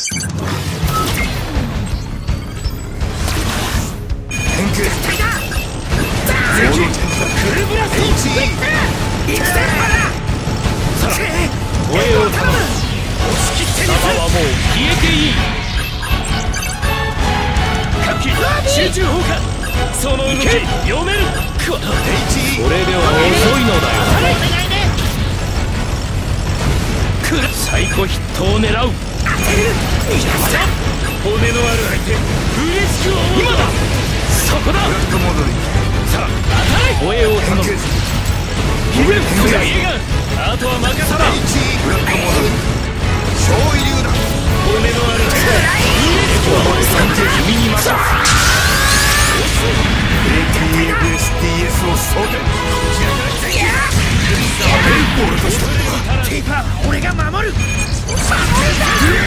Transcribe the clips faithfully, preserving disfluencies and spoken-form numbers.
集中砲火、その動き読める。これでは遅いのだよ。来るサイコヒットを狙う。骨のある相手、嬉しく思う。今だ、そこだ。さあ当たれ。声を頼む。ヒレフが家が、あとは任さだ。超威流だ。骨のある相手、嬉しく思う。君に任す。エーピーエフエスティーエス を装填。テイパーは俺が守る。守るだ。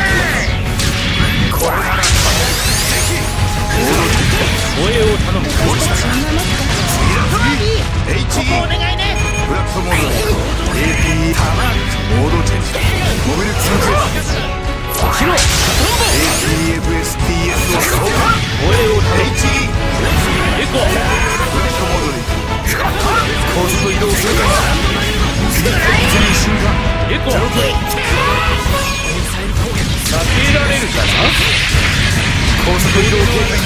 これなら声を頼む。エイチイー ここお願いね。フラットモード エーピーイー タマーモードチェンジ。モビル通過。起きろ。 エーピーエフエスティーエス を装填。声を頼む。 エイチイー エコーフラットモードに高速移動するか。次に進化。エコー避けられるかな。高速移動警戒。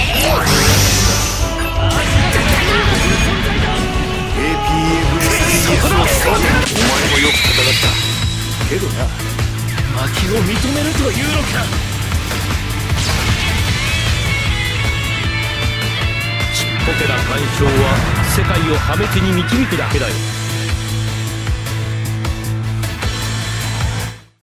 エーピーエフエスティーエス を装填。お前もよく戦ったけどな。負けを認めるというのか。ちっぽけな干渉は世界を破滅に導くだけだよ。